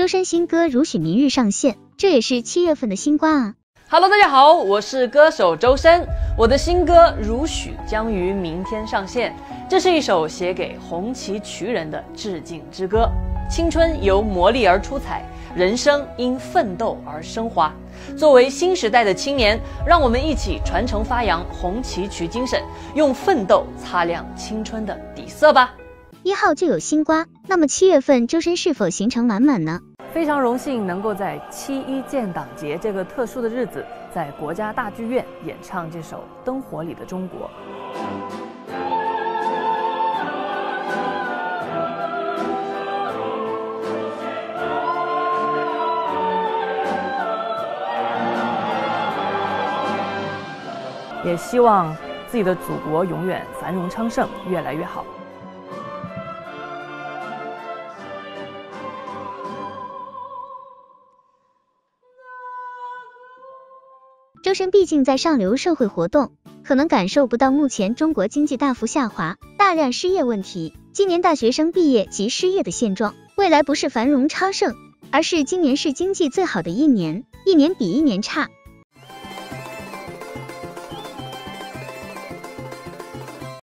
周深新歌《如许》明日上线，这也是7月份的新瓜啊。 Hello， 大家好，我是歌手周深，我的新歌《如许》将于明天上线。这是一首写给红旗渠人的致敬之歌。青春由磨砺而出彩，人生因奋斗而升华。作为新时代的青年，让我们一起传承发扬红旗渠精神，用奋斗擦亮青春的底色吧。 1号就有新瓜，那么7月份周深是否行程满满呢？ 非常荣幸能够在7·1建党节这个特殊的日子，在国家大剧院演唱这首《灯火里的中国》。也希望自己的祖国永远繁荣昌盛，越来越好。 周深毕竟在上流社会活动，可能感受不到目前中国经济大幅下滑、大量失业问题。今年大学生毕业及失业的现状，未来不是繁荣昌盛，而是今年是经济最好的一年，一年比一年差。